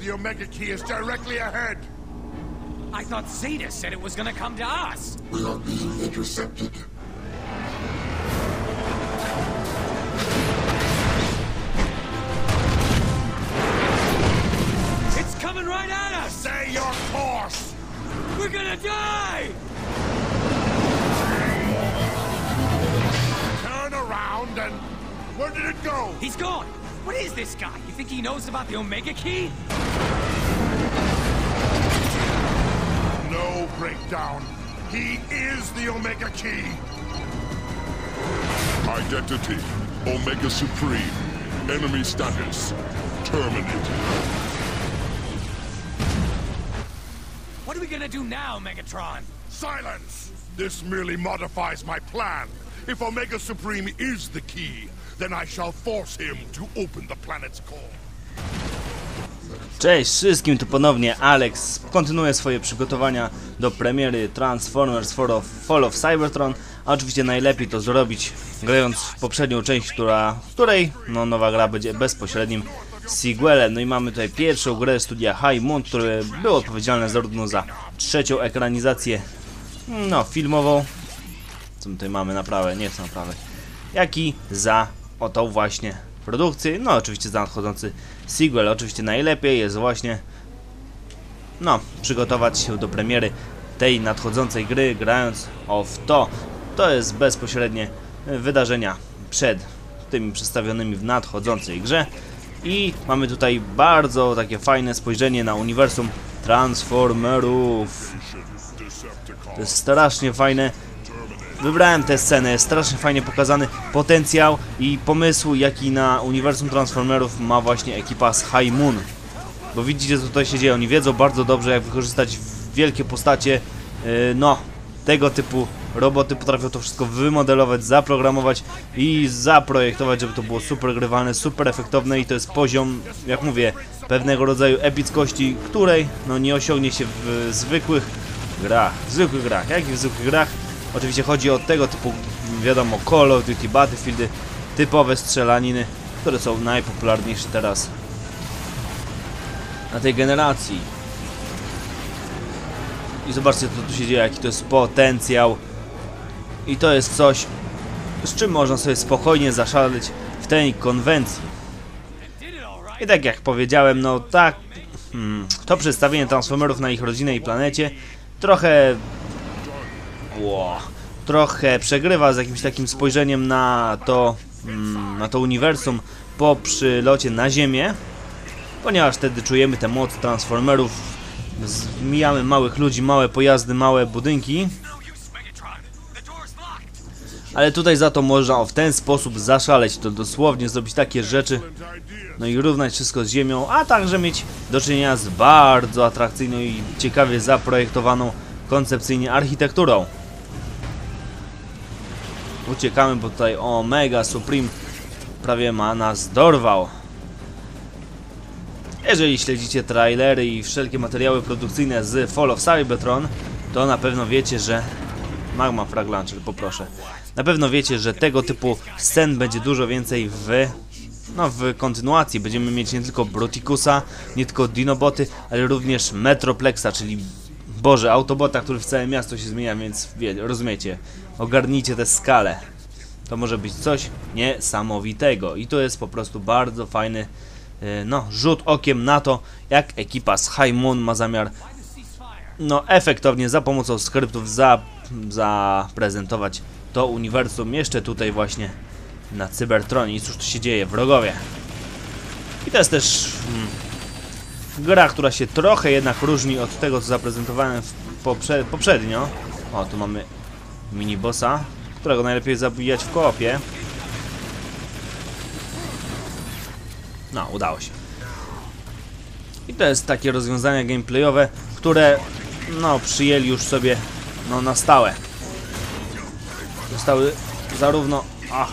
The Omega Key is directly ahead. I thought Zeta said it was gonna come to us. We are being intercepted. It's coming right at us! Stay your course! We're gonna die! Turn around and... Where did it go? He's gone! What is this guy? You think he knows about the Omega Key? No breakdown. He is the Omega Key. Identity, Omega Supreme. Enemy status, terminated. What are we gonna do now, Megatron? Silence! This merely modifies my plan. If Omega Supreme is the key, then I shall force him to open the planet's core. Cześć wszystkim, tu ponownie Alex. Kontynuuję swoje przygotowania do premiery Transformers Fall of Cybertron. A oczywiście najlepiej to zrobić grając w poprzednią część, w której nowa gra będzie bezpośrednim sequelem. No i mamy tutaj pierwszą grę studia High Moon, które było odpowiedzialne zarówno za trzecią ekranizację filmową, co my tutaj mamy naprawę, nie chcę naprawy, jak i za tą właśnie produkcję, no oczywiście za nadchodzący sequel. Oczywiście najlepiej jest właśnie przygotować się do premiery tej nadchodzącej gry, grając w to. To jest bezpośrednie wydarzenia przed tymi przedstawionymi w nadchodzącej grze. I mamy tutaj bardzo takie fajne spojrzenie na uniwersum Transformerów. To jest strasznie fajne. Wybrałem tę scenę, jest strasznie fajnie pokazany potencjał i pomysł, jaki na uniwersum Transformerów ma właśnie ekipa z High Moon. Bo widzicie, co tutaj się dzieje, oni wiedzą bardzo dobrze, jak wykorzystać wielkie postacie, tego typu roboty potrafią to wszystko wymodelować, zaprogramować i zaprojektować, żeby to było super grywalne, super efektowne i to jest poziom, jak mówię, pewnego rodzaju epickości, której nie osiągnie się w zwykłych grach. Jak i w zwykłych grach. Oczywiście chodzi o tego typu, wiadomo, Call of Duty, Battlefieldy, typowe strzelaniny, które są najpopularniejsze teraz na tej generacji. I zobaczcie, co tu się dzieje, jaki to jest potencjał. I to jest coś, z czym można sobie spokojnie zaszaleć w tej konwencji. I tak jak powiedziałem, to przedstawienie Transformerów na ich rodzinnej planecie trochę przegrywa z jakimś takim spojrzeniem na to uniwersum po przylocie na Ziemię, ponieważ wtedy czujemy tę moc Transformerów, mijamy małych ludzi, małe pojazdy, małe budynki, ale tutaj za to można w ten sposób zaszaleć, to dosłownie zrobić takie rzeczy, i równać wszystko z Ziemią, a także mieć do czynienia z bardzo atrakcyjną i ciekawie zaprojektowaną koncepcyjnie architekturą. Uciekamy, bo tutaj Omega Supreme prawie nas dorwał. Jeżeli śledzicie trailery i wszelkie materiały produkcyjne z Fall of Cybertron, to na pewno wiecie, że... Magma Frag Launcher, poproszę. Na pewno wiecie, że tego typu scen będzie dużo więcej w kontynuacji. Będziemy mieć nie tylko Bruticusa, nie tylko Dinoboty, ale również Metroplexa, czyli Autobota, który w całe miasto się zmienia, więc rozumiecie, ogarnijcie tę skalę. To może być coś niesamowitego i to jest po prostu bardzo fajny rzut okiem na to, jak ekipa z High Moon ma zamiar efektownie za pomocą skryptów zaprezentować to uniwersum jeszcze tutaj właśnie na Cybertronie. I cóż tu się dzieje? Wrogowie. I to jest też gra, która się trochę jednak różni od tego, co zaprezentowałem poprzednio. O, tu mamy mini-bossa, którego najlepiej zabijać w koopie. Udało się. I to jest takie rozwiązania gameplayowe, które przyjęli już sobie na stałe. Zostały zarówno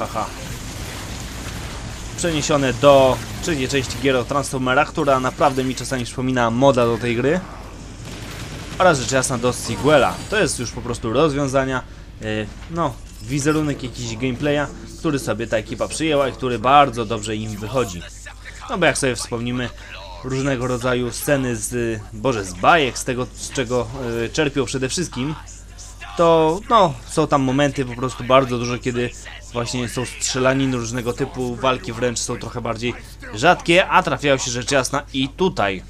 przeniesione do trzeciej części gier o Transformerach, która naprawdę mi czasami przypomina moda do tej gry, oraz rzecz jasna do sequela. To jest już po prostu rozwiązania, wizerunek jakiś gameplaya, który sobie ta ekipa przyjęła i który bardzo dobrze im wychodzi. Bo jak sobie wspomnimy, różnego rodzaju sceny z bajek, z tego, z czego czerpią przede wszystkim, to no, są tam momenty po prostu bardzo duże, kiedy właśnie są strzelaniny różnego typu, walki wręcz są trochę bardziej rzadkie, a trafiają się rzecz jasna i tutaj.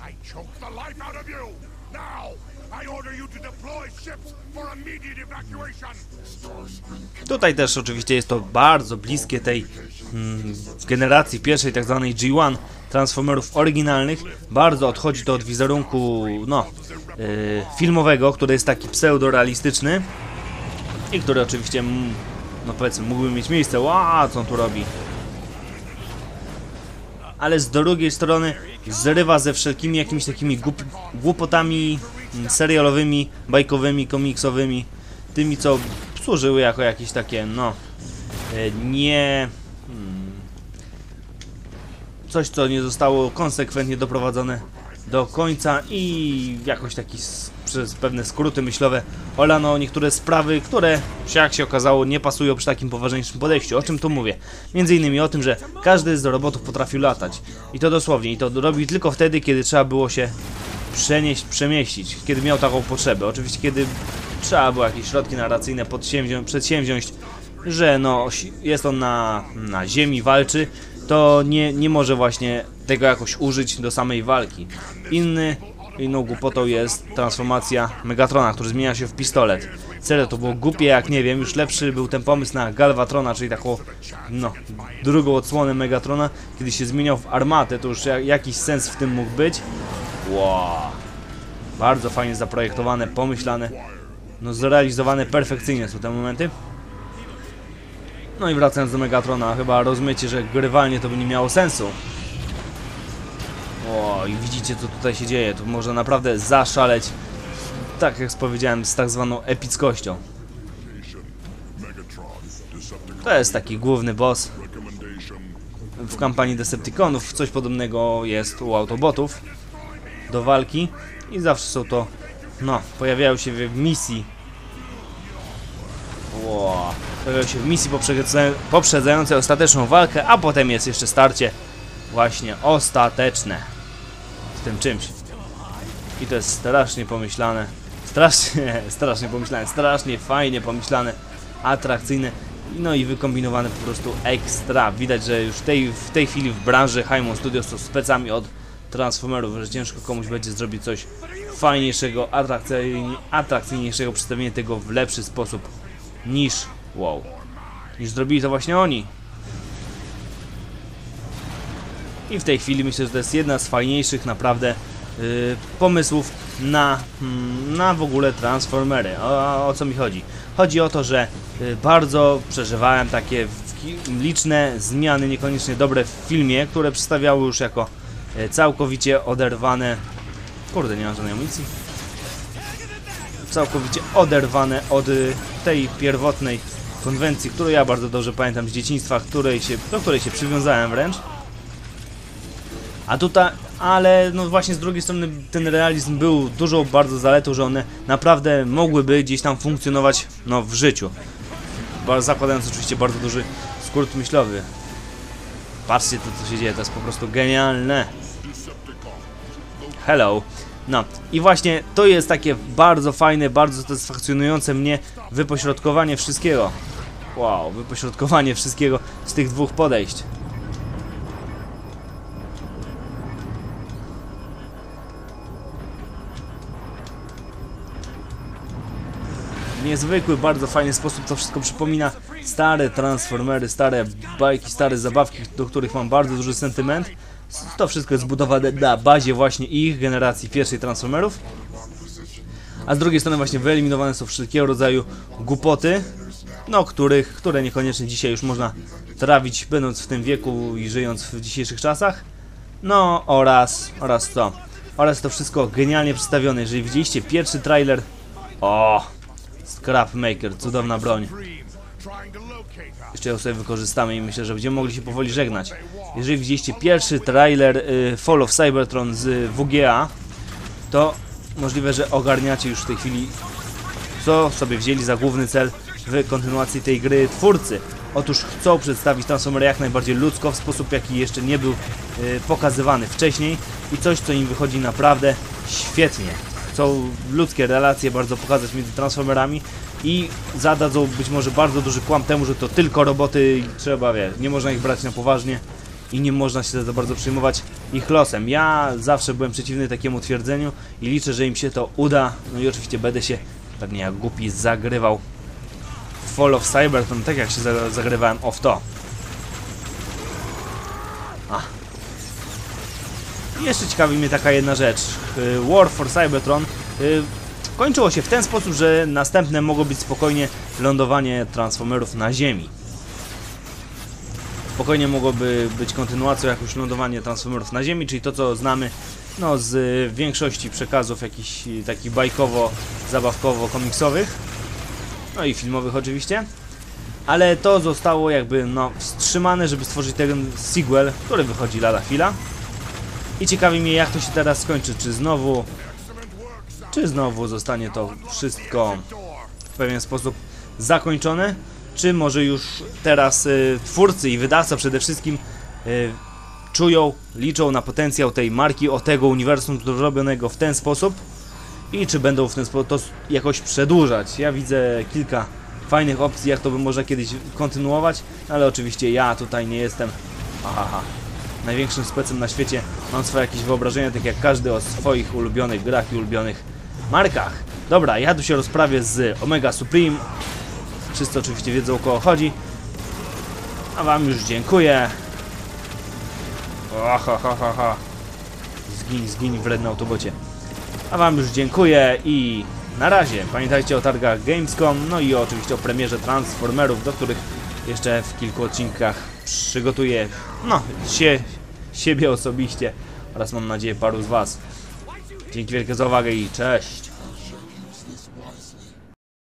Tutaj też oczywiście jest to bardzo bliskie tej generacji pierwszej, tak zwanej G1 Transformerów oryginalnych. Bardzo odchodzi to od wizerunku filmowego, który jest taki pseudo-realistyczny i który oczywiście, no powiedzmy, mógłby mieć miejsce. Ła, co on tu robi? Ale z drugiej strony zrywa ze wszelkimi jakimiś takimi głupotami serialowymi, bajkowymi, komiksowymi, tymi, co służyły jako jakieś takie, no, coś, co nie zostało konsekwentnie doprowadzone do końca i jakoś taki przez pewne skróty myślowe olano niektóre sprawy, które, jak się okazało, nie pasują przy takim poważniejszym podejściu. O czym tu mówię? Między innymi o tym, że każdy z robotów potrafił latać. I to dosłownie. I to robi tylko wtedy, kiedy trzeba było się przemieścić. Kiedy miał taką potrzebę. Oczywiście, kiedy trzeba było jakieś środki narracyjne przedsięwziąć, że no, jest on na ziemi, walczy, to nie może właśnie tego jakoś użyć do samej walki. Inną głupotą jest transformacja Megatrona, który zmienia się w pistolet. Serio, to było głupie jak nie wiem, już lepszy był ten pomysł na Galvatrona, czyli taką, no, drugą odsłonę Megatrona, kiedy się zmieniał w armatę, to już jakiś sens w tym mógł być. Wow. Bardzo fajnie zaprojektowane, pomyślane, no zrealizowane perfekcyjnie są te momenty. No i wracając do Megatrona, chyba rozumiecie, że grywalnie to by nie miało sensu. O, i widzicie, co tutaj się dzieje. Tu można naprawdę zaszaleć, tak jak powiedziałem, z tak zwaną epickością. To jest taki główny boss w kampanii Decepticonów. Coś podobnego jest u Autobotów do walki i zawsze są to, no, pojawiają się w misji. Wow. Pojawiają się w misji poprzedzającej ostateczną walkę, a potem jest jeszcze starcie właśnie ostateczne z tym czymś. I to jest strasznie pomyślane, strasznie pomyślane, strasznie fajnie pomyślane, atrakcyjne, no i wykombinowane po prostu ekstra. Widać, że już w tej chwili w branży High Moon Studios są specami od Transformerów, że ciężko komuś będzie zrobić coś fajniejszego, atrakcyjniejszego, przedstawienie tego w lepszy sposób niż, wow, niż zrobili to właśnie oni. I w tej chwili myślę, że to jest jedna z fajniejszych naprawdę pomysłów na w ogóle Transformery. O co mi chodzi? Chodzi o to, że bardzo przeżywałem takie liczne zmiany, niekoniecznie dobre w filmie, które przedstawiały już jako całkowicie oderwane... Kurde, nie mam żadnej amunicji. Całkowicie oderwane od tej pierwotnej konwencji, którą ja bardzo dobrze pamiętam z dzieciństwa, do której się przywiązałem wręcz. A tutaj, ale no właśnie z drugiej strony ten realizm był dużą bardzo zaletą, że one naprawdę mogłyby gdzieś tam funkcjonować, no, w życiu. Zakładając oczywiście bardzo duży skrót myślowy. Patrzcie to, co się dzieje, to jest po prostu genialne. Hello. No i właśnie to jest takie bardzo fajne, bardzo satysfakcjonujące mnie wypośrodkowanie wszystkiego. Wow, wypośrodkowanie wszystkiego z tych dwóch podejść. W niezwykły, bardzo fajny sposób to wszystko przypomina stare Transformery, stare bajki, stare zabawki, do których mam bardzo duży sentyment. To wszystko jest zbudowane na bazie właśnie ich generacji pierwszej Transformerów. A z drugiej strony właśnie wyeliminowane są wszelkiego rodzaju głupoty, no które niekoniecznie dzisiaj już można trawić, będąc w tym wieku i żyjąc w dzisiejszych czasach. No oraz co? Oraz to wszystko genialnie przedstawione. Jeżeli widzieliście pierwszy trailer... O! Scrapmaker, cudowna broń. Jeszcze ją sobie wykorzystamy i myślę, że będziemy mogli się powoli żegnać. Jeżeli widzieliście pierwszy trailer Fall of Cybertron z WGA, to możliwe, że ogarniacie już w tej chwili, co sobie wzięli za główny cel w kontynuacji tej gry twórcy. Otóż chcą przedstawić Transformery jak najbardziej ludzko, w sposób jaki jeszcze nie był pokazywany wcześniej i coś, co im wychodzi naprawdę świetnie. Chcą ludzkie relacje bardzo pokazać między Transformerami i zadadzą być może bardzo duży kłam temu, że to tylko roboty i trzeba, nie można ich brać na poważnie i nie można się za bardzo przejmować ich losem. Ja zawsze byłem przeciwny takiemu twierdzeniu i liczę, że im się to uda. No i oczywiście będę się pewnie jak głupi zagrywał w Fall of Cybertron, tak jak się zagrywałem w to. I jeszcze ciekawi mnie taka jedna rzecz. War for Cybertron kończyło się w ten sposób, że następne mogło być spokojnie lądowanie Transformerów na Ziemi. Spokojnie mogłoby być kontynuacją jakoś lądowanie Transformerów na Ziemi, czyli to, co znamy no, z większości przekazów jakichś takich bajkowo-zabawkowo-komiksowych. No i filmowych oczywiście. Ale to zostało jakby no, wstrzymane, żeby stworzyć ten sequel, który wychodzi lada chwila. I ciekawi mnie, jak to się teraz skończy. Czy znowu zostanie to wszystko w pewien sposób zakończone? Czy może już teraz twórcy i wydawca przede wszystkim czują, liczą na potencjał tej marki, o tego uniwersum zrobionego w ten sposób? I czy będą w ten sposób to jakoś przedłużać? Ja widzę kilka fajnych opcji, jak to by można kiedyś kontynuować, ale oczywiście ja tutaj nie jestem największym specem na świecie. Mam swoje jakieś wyobrażenia, tak jak każdy, o swoich ulubionych grach i ulubionych markach. Dobra, ja tu się rozprawię z Omega Supreme. Wszyscy oczywiście wiedzą, o kogo chodzi. A wam już dziękuję. Zgiń, wredny autobocie. A wam już dziękuję i na razie. Pamiętajcie o targach Gamescom, no i oczywiście o premierze Transformerów, do których jeszcze w kilku odcinkach przygotuję siebie osobiście oraz mam nadzieję paru z was. Dzięki wielkie za uwagę i cześć!